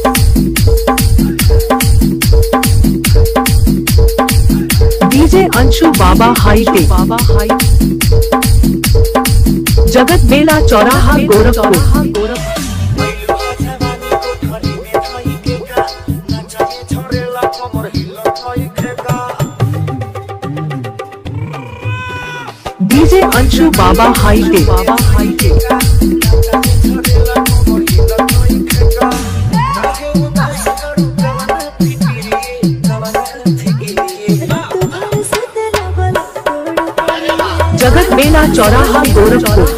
DJ Anshu बाबा hi tech जगत मेला चौराहा गोरखपुर। डीजे अंशु बाबा हाईटेक जगत मेला चौराहा गोरखपुर।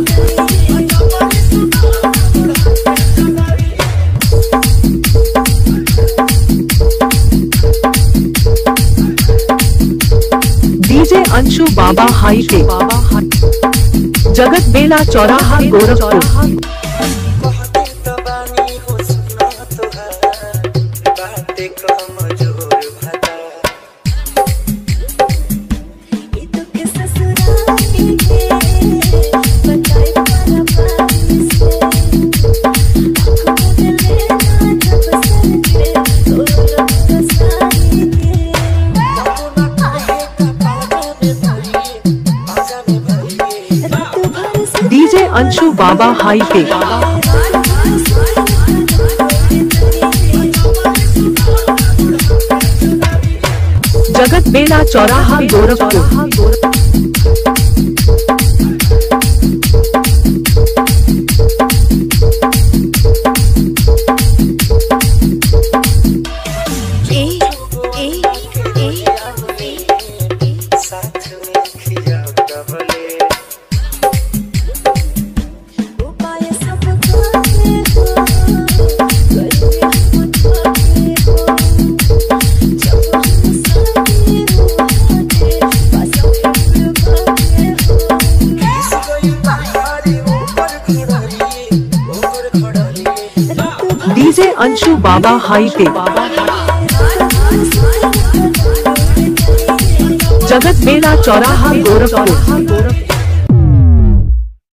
डीजे अंशु बाबा हाईटेक जगत मेला चौराहा गोरखपुर। डीजे अंशु बाबा हाईटेक जगत मेला चौराहा गोरखपुर। डीजे अंशु बाबा हाईटेक जगत मेला चौराहा गोरखपुर।